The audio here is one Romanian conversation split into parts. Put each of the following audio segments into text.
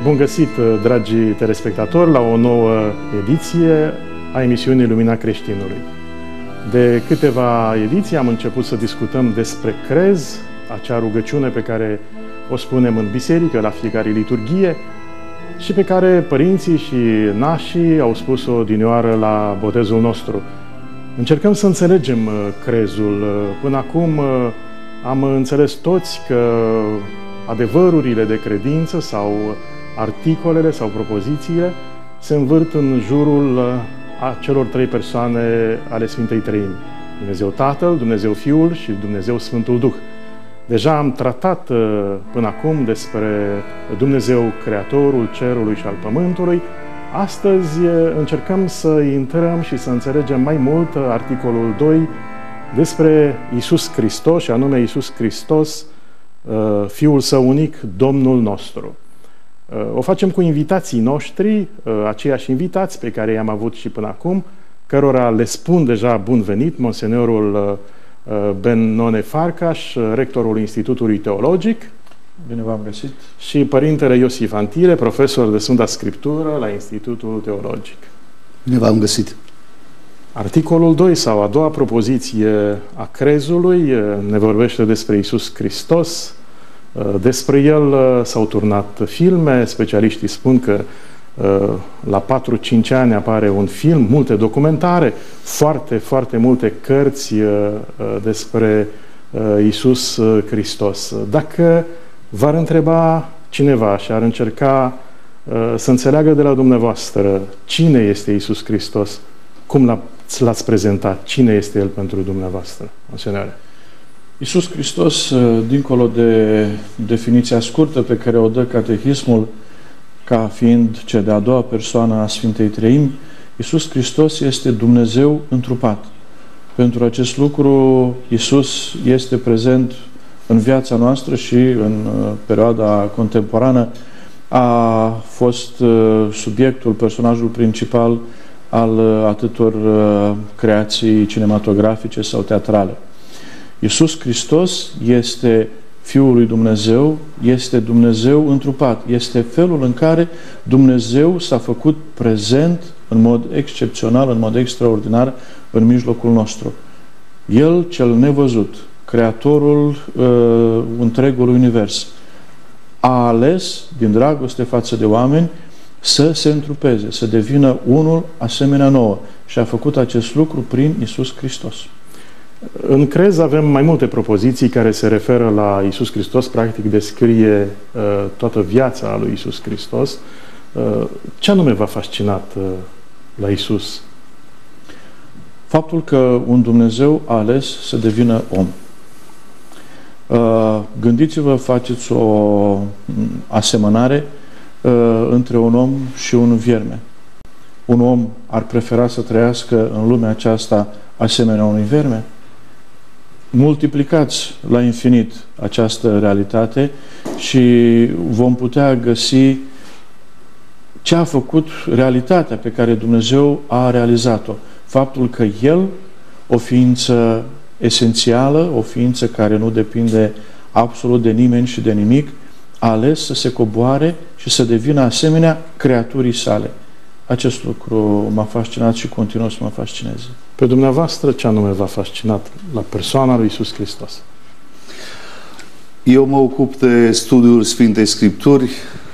Bun găsit, dragii telespectatori, la o nouă ediție a emisiunii Lumina Creștinului. De câteva ediții am început să discutăm despre crez, acea rugăciune pe care o spunem în biserică la fiecare liturghie și pe care părinții și nașii au spus-o odinioară la botezul nostru. Încercăm să înțelegem crezul. Până acum am înțeles toți că adevărurile de credință sau articolele sau propozițiile se învârt în jurul a celor trei persoane ale Sfintei Treimi. Dumnezeu Tatăl, Dumnezeu Fiul și Dumnezeu Sfântul Duh. Deja am tratat până acum despre Dumnezeu Creatorul Cerului și al Pământului. Astăzi încercăm să intrăm și să înțelegem mai mult articolul 2 despre Iisus Hristos, și anume Iisus Hristos, Fiul Său unic, Domnul nostru. O facem cu invitații noștri, aceiași invitați pe care i-am avut și până acum, cărora le spun deja bun venit, monsenorul Benone Farcaș, rectorul Institutului Teologic. Bine v-am găsit. Și părintele Iosif Antile, profesor de Sfânta Scriptură la Institutul Teologic. Bine v-am găsit. Articolul 2 sau a doua propoziție a crezului ne vorbește despre Iisus Hristos. Despre el s-au turnat filme, specialiștii spun că la 4-5 ani apare un film, multe documentare, foarte multe cărți despre Iisus Hristos. Dacă v-ar întreba cineva și ar încerca să înțeleagă de la dumneavoastră cine este Iisus Hristos, cum l-ați prezentat? Cine este El pentru dumneavoastră, monsenore? Iisus Hristos, dincolo de definiția scurtă pe care o dă catehismul ca fiind cea de-a doua persoană a Sfintei Treimi, Iisus Hristos este Dumnezeu întrupat. Pentru acest lucru, Iisus este prezent în viața noastră și în perioada contemporană a fost subiectul, personajul principal al atâtor creații cinematografice sau teatrale. Iisus Hristos este Fiul lui Dumnezeu, este Dumnezeu întrupat, este felul în care Dumnezeu s-a făcut prezent în mod excepțional, în mod extraordinar în mijlocul nostru. El, cel nevăzut, Creatorul întregului univers, a ales, din dragoste față de oameni, să se întrupeze, să devină unul asemenea nouă. Și a făcut acest lucru prin Iisus Hristos. În crez avem mai multe propoziții care se referă la Iisus Hristos, practic descrie toată viața lui Iisus Hristos. Ce anume v-a fascinat la Iisus? Faptul că un Dumnezeu a ales să devină om. Gândiți-vă, faceți o asemănare între un om și un vierme. Un om ar prefera să trăiască în lumea aceasta asemenea unui vierme? Multiplicați la infinit această realitate și vom putea găsi ce a făcut realitatea pe care Dumnezeu a realizat-o. Faptul că El, o ființă esențială, o ființă care nu depinde absolut de nimeni și de nimic, a ales să se coboare și să devină asemenea creaturii sale. Acest lucru m-a fascinat și continuă să mă fascineze. Pe dumneavoastră, ce anume v-a fascinat la persoana lui Iisus Hristos? Eu mă ocup de studiul Sfintei Scripturi,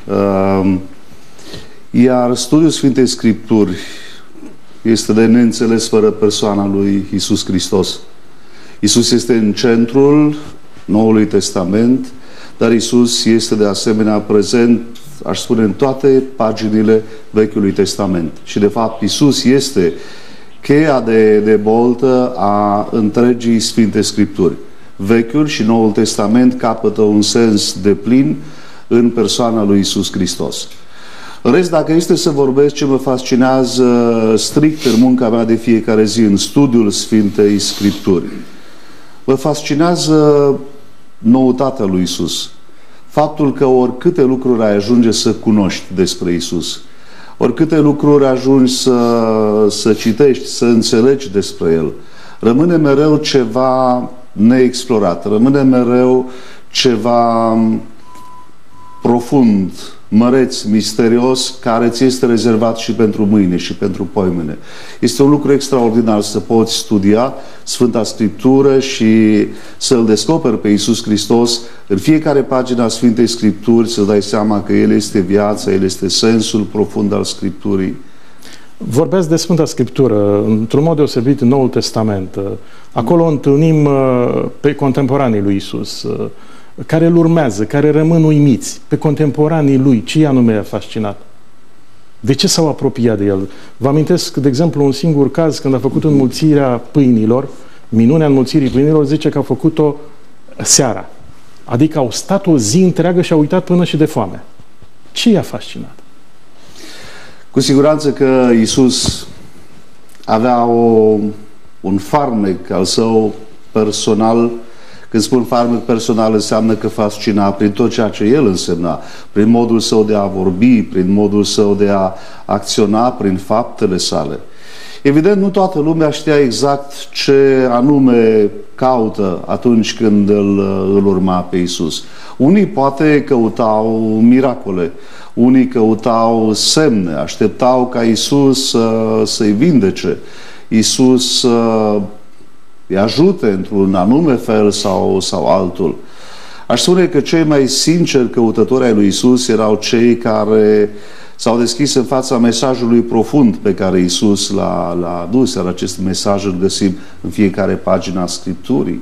iar studiul Sfintei Scripturi este de neînțeles fără persoana lui Iisus Hristos. Iisus este în centrul Noului Testament, dar Iisus este de asemenea prezent, aș spune, în toate paginile Vechiului Testament. Și de fapt Iisus este cheia de boltă a întregii Sfinte Scripturi. Vechiul și Noul Testament capătă un sens deplin în persoana lui Iisus Hristos. În rest, dacă este să vorbesc ce mă fascinează strict în munca mea de fiecare zi, în studiul Sfintei Scripturi, mă fascinează noutatea lui Iisus. Faptul că oricâte lucruri ai ajunge să cunoști despre Iisus, oricâte lucruri ajungi să citești, să înțelegi despre El, rămâne mereu ceva neexplorat, rămâne mereu ceva profund, măreț, misterios, care ți este rezervat și pentru mâine și pentru poimâine. Este un lucru extraordinar să poți studia Sfânta Scriptură și să-L descoperi pe Iisus Hristos în fiecare pagină a Sfintei Scripturi, să dai seama că El este viața, El este sensul profund al Scripturii. Vorbeați de Sfânta Scriptură, într-un mod deosebit în Noul Testament. Acolo întâlnim pe contemporanii lui Iisus, care îl urmează, care rămân uimiți, pe contemporanii lui. Ce anume a fascinat? De ce s-au apropiat de el? Vă amintesc, de exemplu, un singur caz când a făcut înmulțirea pâinilor, minunea înmulțirii pâinilor, zice că a făcut-o seara. Adică au stat o zi întreagă și au uitat până și de foame. Ce i-a fascinat? Cu siguranță că Iisus avea un farmec al său personal. Când spun farmec personal, înseamnă că fascina prin tot ceea ce El însemna, prin modul său de a vorbi, prin modul său de a acționa, prin faptele sale. Evident, nu toată lumea știa exact ce anume caută atunci când îl urma pe Iisus. Unii poate căutau miracole, unii căutau semne, așteptau ca Iisus să-i vindece, Iisus îi ajute într-un anume fel sau altul. Aș spune că cei mai sinceri căutători ai lui Iisus erau cei care s-au deschis în fața mesajului profund pe care Iisus l-a adus, iar acest mesaj îl găsim în fiecare pagină a Scripturii.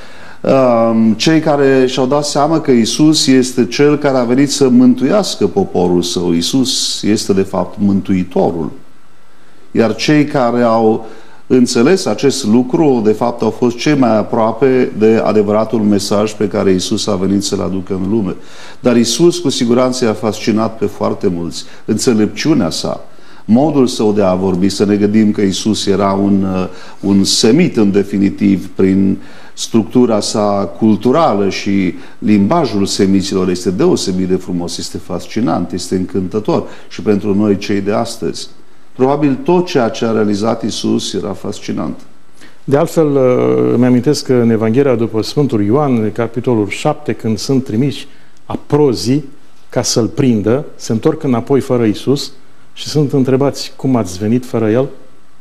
Cei care și-au dat seama că Iisus este Cel care a venit să mântuiască poporul său. Iisus este de fapt Mântuitorul. Iar cei care au înțeles acest lucru, de fapt, au fost cei mai aproape de adevăratul mesaj pe care Iisus a venit să-l aducă în lume. Dar Iisus, cu siguranță, i-a fascinat pe foarte mulți. Înțelepciunea sa, modul său de a vorbi, să ne gândim că Iisus era un semit, în definitiv, prin structura sa culturală și limbajul semiților este deosebit de frumos, este fascinant, este încântător și pentru noi cei de astăzi. Probabil tot ceea ce a realizat Iisus era fascinant. De altfel, îmi amintesc că în Evanghelia după Sfântul Ioan, în capitolul 7, când sunt trimiși aprozii ca să-L prindă, se întorc înapoi fără Iisus și sunt întrebați cum ați venit fără El?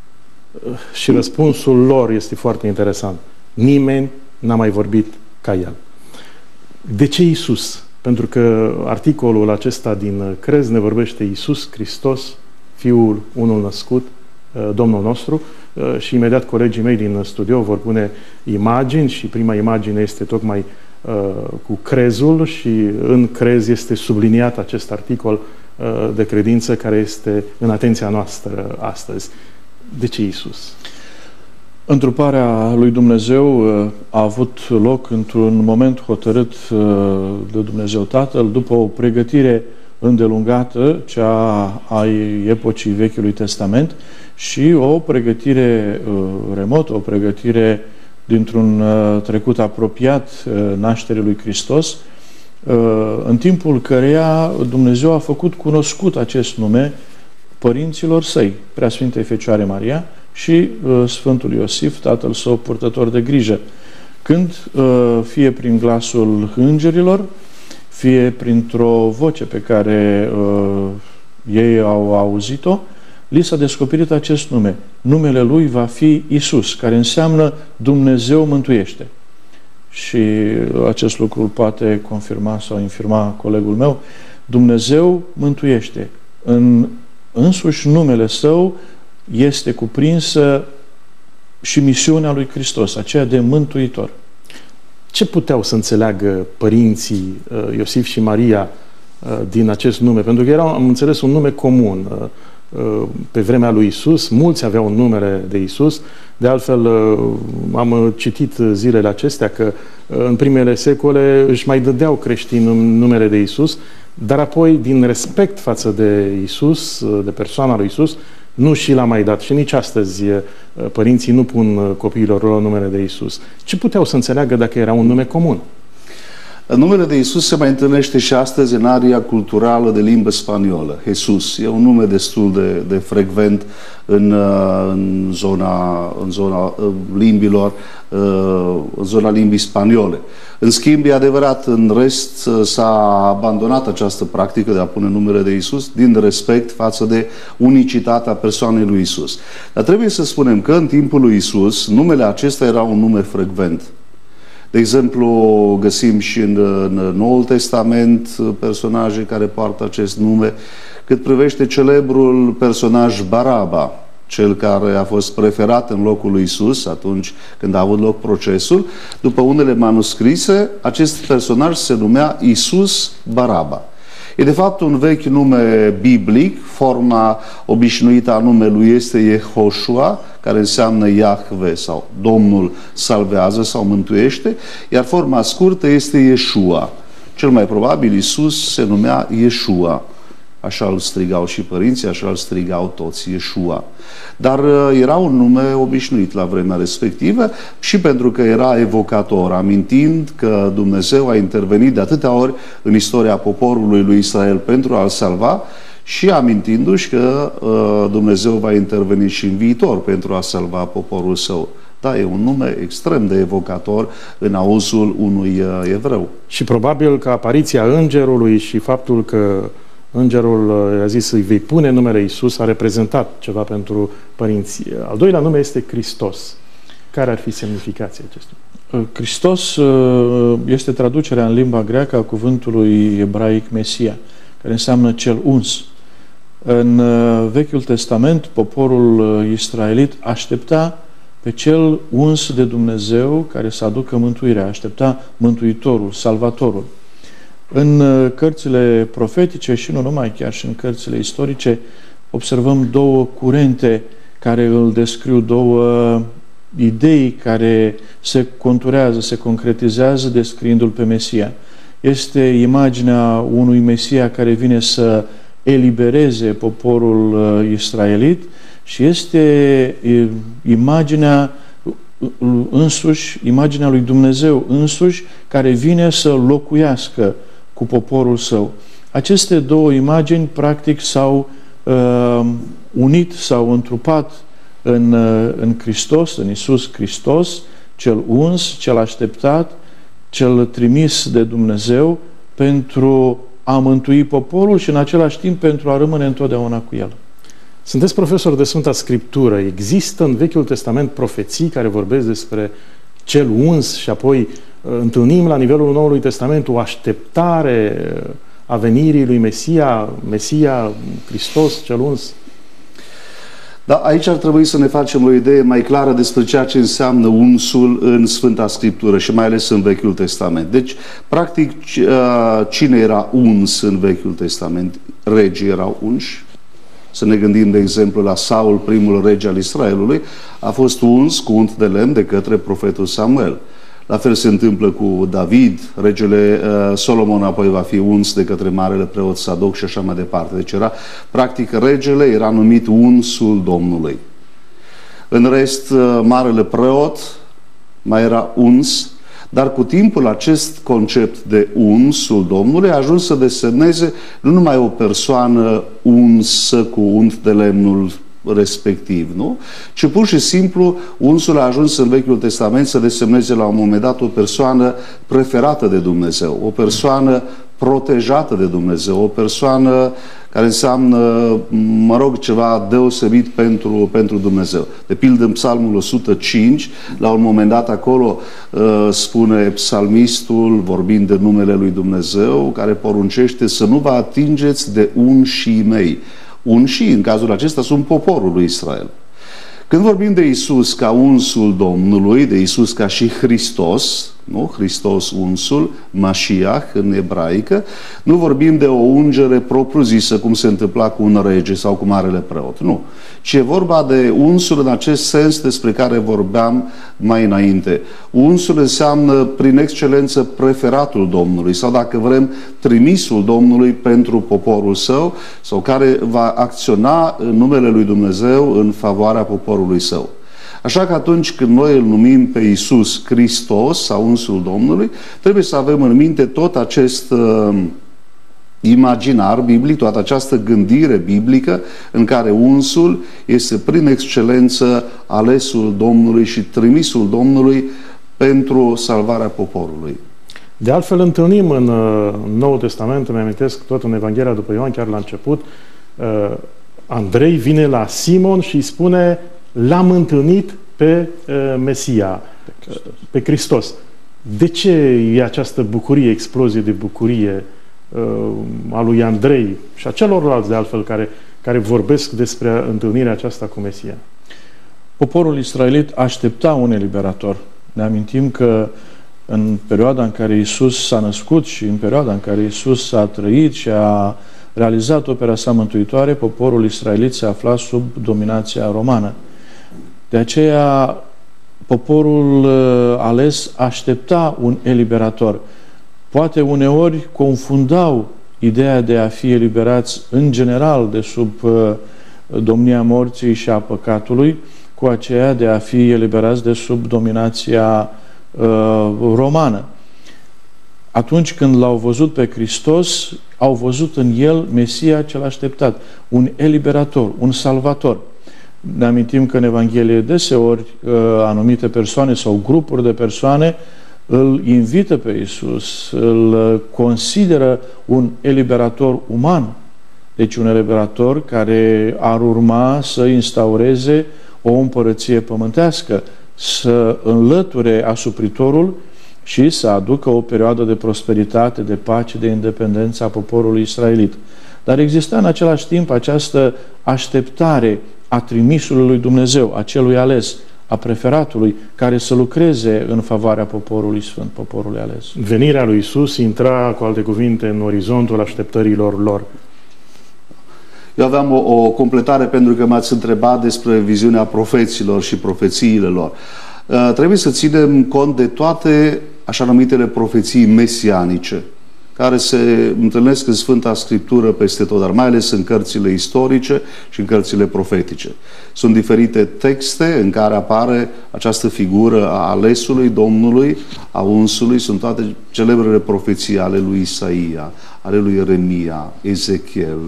Și răspunsul lor este foarte interesant. Nimeni n-a mai vorbit ca El. De ce Iisus? Pentru că articolul acesta din Crez ne vorbește Iisus Hristos, Fiul unul născut, Domnul nostru, și imediat colegii mei din studio vor pune imagini și prima imagine este tocmai cu crezul și în crez este subliniat acest articol de credință care este în atenția noastră astăzi. De ce Iisus? Întruparea lui Dumnezeu a avut loc într-un moment hotărât de Dumnezeu Tatăl, după o pregătire îndelungată, cea a epocii Vechiului Testament, și o pregătire remotă, o pregătire dintr-un trecut apropiat nașterii lui Hristos, în timpul căreia Dumnezeu a făcut cunoscut acest nume părinților săi, Preasfintei Fecioare Maria și Sfântul Iosif, tatăl său purtător de grijă, când, fie prin glasul îngerilor, fie printr-o voce pe care ei au auzit-o, li s-a descoperit acest nume. Numele Lui va fi Iisus, care înseamnă Dumnezeu mântuiește. Și acest lucru îl poate confirma sau infirma colegul meu. Dumnezeu mântuiește. În însuși numele Său este cuprinsă și misiunea lui Hristos, aceea de mântuitor. Ce puteau să înțeleagă părinții Iosif și Maria din acest nume? Pentru că era, am înțeles, un nume comun. Pe vremea lui Isus, mulți aveau numele de Isus. De altfel, am citit zilele acestea că în primele secole își mai dădeau creștini numele de Isus, dar apoi, din respect față de Isus, de persoana lui Isus, nu și l-a mai dat. Și nici astăzi părinții nu pun copiilor lor numele de Isus. Ce puteau să înțeleagă dacă era un nume comun? Numele de Iisus se mai întâlnește și astăzi în aria culturală de limbă spaniolă. Jesus e un nume destul de frecvent în zona limbilor, în zona limbii spaniole. În schimb, e adevărat, în rest s-a abandonat această practică de a pune numele de Iisus din respect față de unicitatea persoanei lui Iisus. Dar trebuie să spunem că în timpul lui Iisus numele acesta era un nume frecvent. De exemplu, găsim și în Noul Testament personaje care poartă acest nume. Cât privește celebrul personaj Baraba, cel care a fost preferat în locul lui Iisus atunci când a avut loc procesul, după unele manuscrise, acest personaj se numea Iisus Baraba. E de fapt un vechi nume biblic, forma obișnuită a numelui este Yehoshua, care înseamnă Iahve sau Domnul salvează sau mântuiește, iar forma scurtă este Yeshua. Cel mai probabil Iisus se numea Yeshua. Așa îl strigau și părinții, așa îl strigau toți, Yeshua. Dar era un nume obișnuit la vremea respectivă și pentru că era evocator, amintind că Dumnezeu a intervenit de atâtea ori în istoria poporului lui Israel pentru a-l salva și amintindu-și că Dumnezeu va interveni și în viitor pentru a salva poporul său. Da, e un nume extrem de evocator în auzul unui evreu. Și probabil că apariția îngerului și faptul că îngerul a zis să-i vei pune numele Iisus a reprezentat ceva pentru părinți. Al doilea nume este Hristos. Care ar fi semnificația acestui? Hristos este traducerea în limba greacă a cuvântului ebraic Mesia, care înseamnă cel uns. În Vechiul Testament, poporul israelit aștepta pe cel uns de Dumnezeu care să aducă mântuirea, aștepta Mântuitorul, Salvatorul. În cărțile profetice și nu numai, chiar și în cărțile istorice, observăm două curente care îl descriu, două idei care se conturează, se concretizează descriindu-l pe Mesia. Este imaginea unui Mesia care vine să elibereze poporul israelit și este imaginea însuși, imaginea lui Dumnezeu însuși care vine să locuiască cu poporul său. Aceste două imagini practic s-au unit, s-au întrupat în Hristos, în Iisus Hristos, cel uns, cel așteptat, cel trimis de Dumnezeu pentru a mântui poporul și în același timp pentru a rămâne întotdeauna cu el. Sunteți profesor de Sfânta Scriptură. Există în Vechiul Testament profeții care vorbesc despre cel uns și apoi întâlnim la nivelul Noului Testament o așteptare a venirii lui Mesia, Hristos, cel uns? Da, aici ar trebui să ne facem o idee mai clară despre ceea ce înseamnă unsul în Sfânta Scriptură și mai ales în Vechiul Testament. Deci, practic, cine era uns în Vechiul Testament? Regii erau unși. Să ne gândim, de exemplu, la Saul, primul rege al Israelului, a fost uns cu unt de lemn de către profetul Samuel. La fel se întâmplă cu David, regele Solomon apoi va fi uns de către marele preot Sadoc și așa mai departe. Deci era, practic, regele era numit unsul Domnului. În rest, marele preot mai era uns, dar cu timpul acest concept de unsul Domnului a ajuns să desemneze nu numai o persoană unsă cu unt de lemnul respectiv, nu? Ci pur și simplu unsul a ajuns în Vechiul Testament să desemneze la un moment dat o persoană preferată de Dumnezeu, o persoană protejată de Dumnezeu, o persoană care înseamnă, mă rog, ceva deosebit pentru Dumnezeu. De pildă în Psalmul 105, la un moment dat acolo spune psalmistul, vorbind de numele lui Dumnezeu, care poruncește să nu vă atingeți de unșii mei. Unșii, în cazul acesta, sunt poporul lui Israel. Când vorbim de Iisus ca unsul Domnului, de Iisus ca și Hristos, nu? Hristos unsul, Mashiach în ebraică, nu vorbim de o ungere propriu-zisă, cum se întâmpla cu un rege sau cu marele preot, nu. Ci e vorba de unsul în acest sens despre care vorbeam mai înainte. Unsul înseamnă, prin excelență, preferatul Domnului sau, dacă vrem, trimisul Domnului pentru poporul său sau care va acționa în numele lui Dumnezeu în favoarea poporului său. Așa că atunci când noi îl numim pe Iisus Hristos sau Unsul Domnului, trebuie să avem în minte tot acest imaginar biblic, toată această gândire biblică în care unsul este prin excelență alesul Domnului și trimisul Domnului pentru salvarea poporului. De altfel întâlnim în Noul Testament, îmi amintesc tot în Evanghelia după Ioan, chiar la început, Andrei vine la Simon și îi spune: l-am întâlnit pe Mesia, pe Hristos. De ce e această bucurie, explozie de bucurie a lui Andrei și a celorlalți de altfel care vorbesc despre întâlnirea aceasta cu Mesia? Poporul israelit aștepta un eliberator. Ne amintim că în perioada în care Iisus s-a născut și în perioada în care Iisus a trăit și a realizat opera sa mântuitoare, poporul israelit se afla sub dominația romană. De aceea, poporul ales aștepta un eliberator. Poate uneori confundau ideea de a fi eliberați în general de sub domnia morții și a păcatului cu aceea de a fi eliberați de sub dominația romană. Atunci când l-au văzut pe Hristos, au văzut în el Mesia cel așteptat, un eliberator, un salvator. Ne amintim că în Evanghelie deseori anumite persoane sau grupuri de persoane îl invită pe Iisus, îl consideră un eliberator uman. Deci un eliberator care ar urma să instaureze o împărăție pământească, să înlăture asupritorul și să aducă o perioadă de prosperitate, de pace, de independență a poporului israelit. Dar exista în același timp această așteptare a trimisului lui Dumnezeu, a celui ales, a preferatului, care să lucreze în favoarea poporului sfânt, poporului ales. Venirea lui Iisus intra, cu alte cuvinte, în orizontul așteptărilor lor. Eu aveam o completare pentru că m-ați întrebat despre viziunea profeților și profețiile lor. Trebuie să ținem cont de toate așa numitele profeții mesianice, care se întâlnesc în Sfânta Scriptură peste tot, dar mai ales în cărțile istorice și în cărțile profetice. Sunt diferite texte în care apare această figură a alesului Domnului, a unsului, sunt toate celebrele profeții ale lui Isaia, ale lui Ieremia, Ezechiel,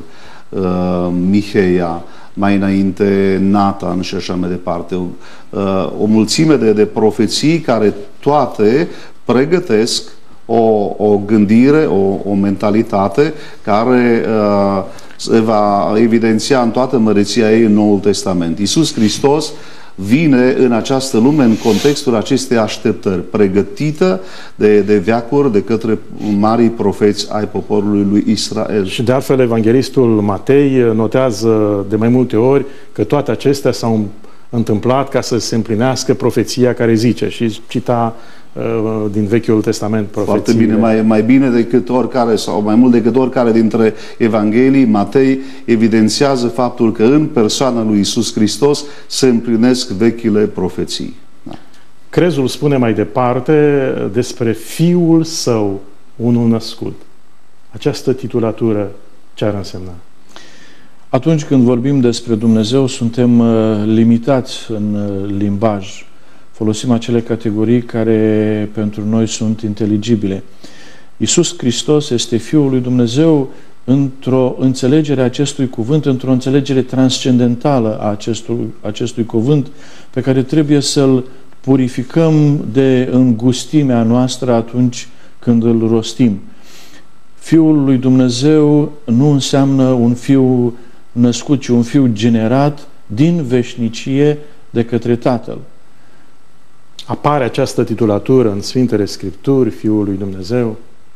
Miheia, mai înainte Natan și așa mai departe. O mulțime de profeții care toate pregătesc o gândire, o mentalitate care se va evidenția în toată măreția ei în Noul Testament. Iisus Hristos vine în această lume în contextul acestei așteptări, pregătită de veacuri de către marii profeți ai poporului lui Israel. Și de altfel, evanghelistul Matei notează de mai multe ori că toate acestea s-au întâmplat ca să se împlinească profeția care zice, și cita din Vechiul Testament profețiile. Foarte bine, mai bine decât oricare sau mai mult decât oricare dintre Evanghelii, Matei evidențiază faptul că în persoana lui Iisus Hristos se împlinesc vechile profeții. Da. Crezul spune mai departe despre Fiul Său, unul născut. Această titulatură ce ar însemna? Atunci când vorbim despre Dumnezeu, suntem limitați în limbaj. Folosim acele categorii care pentru noi sunt inteligibile. Iisus Hristos este Fiul lui Dumnezeu într-o înțelegere a acestui cuvânt, într-o înțelegere transcendentală a acestui cuvânt, pe care trebuie să-l purificăm de îngustimea noastră atunci când îl rostim. Fiul lui Dumnezeu nu înseamnă un fiu născut, ci un fiu generat din veșnicie de către Tatăl. Apare această titulatură în Sfintele Scripturi, Fiul lui Dumnezeu?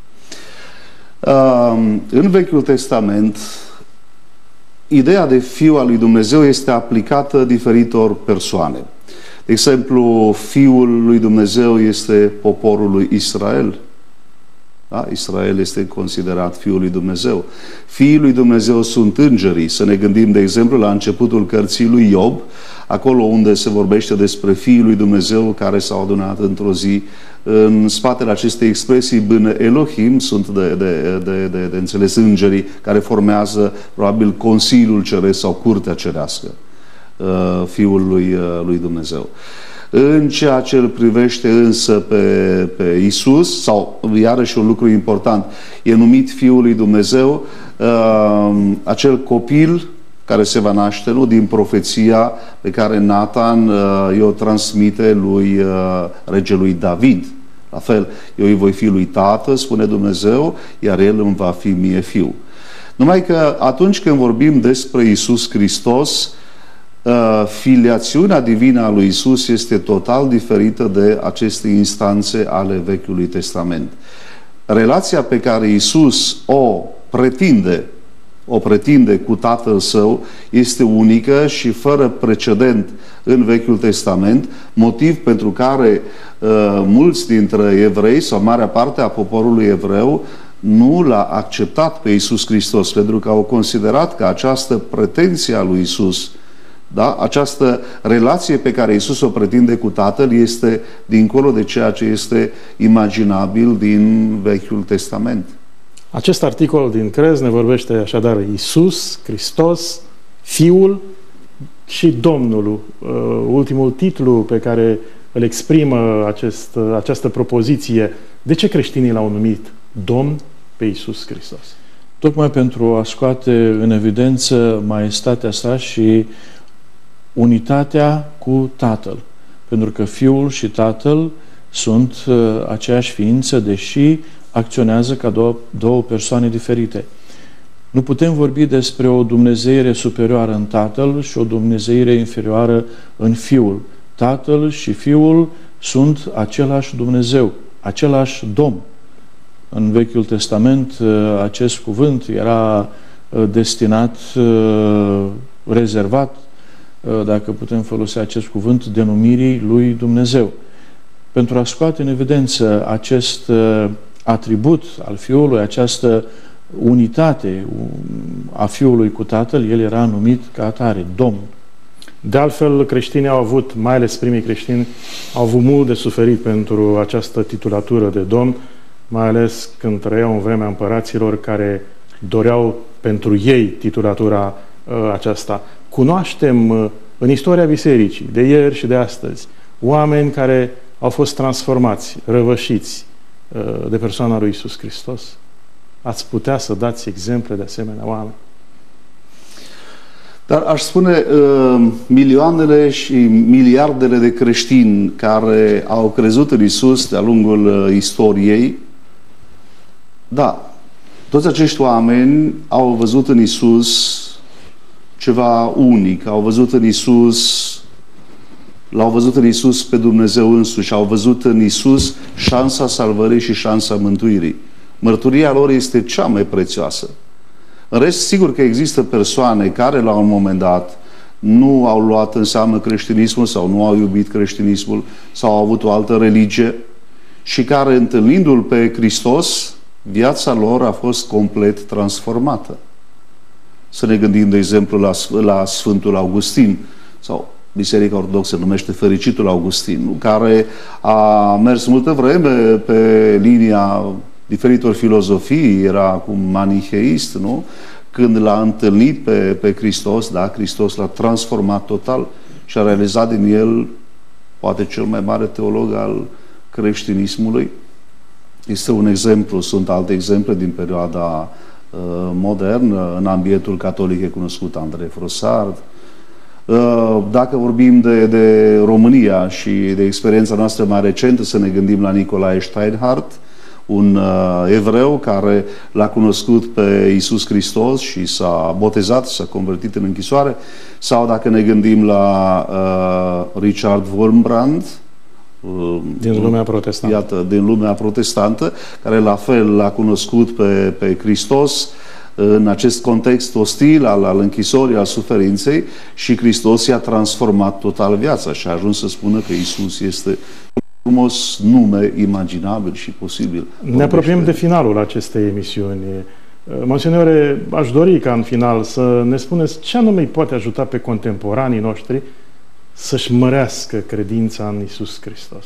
În Vechiul Testament, ideea de Fiul al lui Dumnezeu este aplicată diferitor persoane. De exemplu, Fiul lui Dumnezeu este poporul lui Israel. Da? Israel este considerat Fiul lui Dumnezeu. Fiii lui Dumnezeu sunt îngerii. Să ne gândim, de exemplu, la începutul cărții lui Iob, acolo unde se vorbește despre Fiii lui Dumnezeu care s-au adunat într-o zi. În spatele acestei expresii, Bne Elohim, sunt de înțeles îngerii care formează probabil Consiliul Ceresc sau Curtea Cerească. Fiul lui Dumnezeu. În ceea ce îl privește însă pe Iisus, sau iarăși un lucru important, e numit Fiul lui Dumnezeu, acel copil care se va naște, nu, din profeția pe care Nathan i-o transmite lui regelui David. La fel, eu îi voi fi lui tată, spune Dumnezeu, iar el îmi va fi mie fiu. Numai că atunci când vorbim despre Iisus Hristos, filiațiunea divină a lui Iisus este total diferită de aceste instanțe ale Vechiului Testament. Relația pe care Iisus o pretinde cu Tatăl Său este unică și fără precedent în Vechiul Testament, motiv pentru care mulți dintre evrei sau marea parte a poporului evreu nu l-a acceptat pe Iisus Hristos, pentru că au considerat că această pretenție a lui Iisus, da? Această relație pe care Iisus o pretinde cu Tatăl este dincolo de ceea ce este imaginabil din Vechiul Testament. Acest articol din Crez ne vorbește așadar Iisus Hristos, Fiul și Domnul. Ultimul titlu pe care îl exprimă această propoziție. De ce creștinii l-au numit Domn pe Iisus Hristos? Tocmai pentru a scoate în evidență maestatea sa și unitatea cu Tatăl. Pentru că Fiul și Tatăl sunt aceeași ființă, deși acționează ca două persoane diferite. Nu putem vorbi despre o dumnezeire superioară în Tatăl și o dumnezeire inferioară în Fiul. Tatăl și Fiul sunt același Dumnezeu, același Domn. În Vechiul Testament acest cuvânt era destinat, rezervat, dacă putem folosi acest cuvânt, denumirii lui Dumnezeu. Pentru a scoate în evidență acest atribut al Fiului, această unitate a Fiului cu Tatăl, el era numit ca atare, Domn. De altfel, creștinii au avut, mai ales primii creștini, au avut mult de suferit pentru această titulatură de Domn, mai ales când trăiau în vremea împăraților care doreau pentru ei titulatura aceasta. Cunoaștem în istoria bisericii, de ieri și de astăzi, oameni care au fost transformați, răvășiți de persoana lui Iisus Hristos. Ați putea să dați exemple de asemenea oameni? Dar aș spune, milioanele și miliardele de creștini care au crezut în Iisus de-a lungul istoriei, da, toți acești oameni au văzut în Iisus ceva unic, au văzut în Iisus, l-au văzut în Iisus pe Dumnezeu însuși, au văzut în Iisus șansa salvării și șansa mântuirii. Mărturia lor este cea mai prețioasă. În rest, sigur că există persoane care la un moment dat nu au luat în seamă creștinismul sau nu au iubit creștinismul sau au avut o altă religie și care, întâlnindu-L pe Hristos, viața lor a fost complet transformată. Să ne gândim, de exemplu, la Sfântul Augustin, sau Biserica Ortodoxă numește Fericitul Augustin, care a mers multă vreme pe linia diferitor filozofii, era acum maniheist, nu? Când l-a întâlnit pe Hristos, da, Hristos l-a transformat total și a realizat din el poate cel mai mare teolog al creștinismului. Este un exemplu, sunt alte exemple din perioada modernă. În ambientul catolic e cunoscut Andrei Frossard. Dacă vorbim de România și de experiența noastră mai recentă, să ne gândim la Nicolae Steinhardt, un evreu care l-a cunoscut pe Iisus Hristos și s-a botezat, s-a convertit în închisoare, sau dacă ne gândim la Richard Wurmbrand, din lumea protestantă. Iată, din lumea protestantă, care la fel l-a cunoscut pe Hristos în acest context ostil al închisorii, al suferinței, și Hristos i-a transformat total viața și a ajuns să spună că Iisus este frumos nume imaginabil și posibil. Ne apropiem de finalul acestei emisiuni. Monsignore, aș dori ca în final să ne spuneți ce anume îi poate ajuta pe contemporanii noștri să-și mărească credința în Iisus Hristos.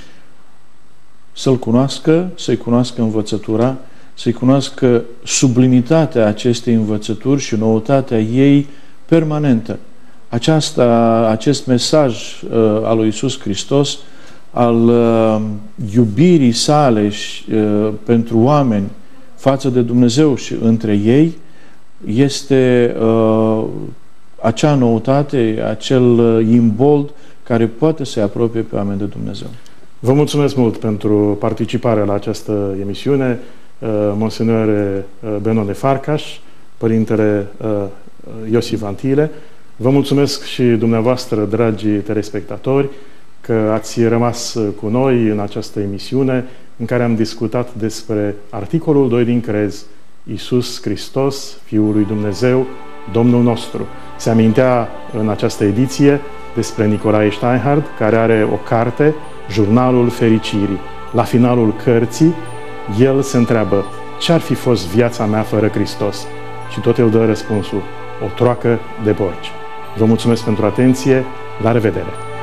Să-L cunoască, să-i cunoască învățătura, să-i cunoască sublimitatea acestei învățături și noutatea ei permanentă. acest mesaj al lui Iisus Hristos, al iubirii sale pentru oameni față de Dumnezeu și între ei, este acea noutate, acel imbold care poate să-i apropie pe oameni de Dumnezeu. Vă mulțumesc mult pentru participarea la această emisiune, Monsignor Benone Farcaș, Părintele Iosif Antile. Vă mulțumesc și dumneavoastră, dragi telespectatori, că ați rămas cu noi în această emisiune în care am discutat despre articolul 2 din crez, Iisus Hristos, Fiul lui Dumnezeu, Domnul nostru. Se amintea în această ediție despre Nicolae Steinhardt, care are o carte, Jurnalul Fericirii. La finalul cărții, el se întreabă: ce-ar fi fost viața mea fără Hristos? Și tot el dă răspunsul: o troacă de porci. Vă mulțumesc pentru atenție, la revedere!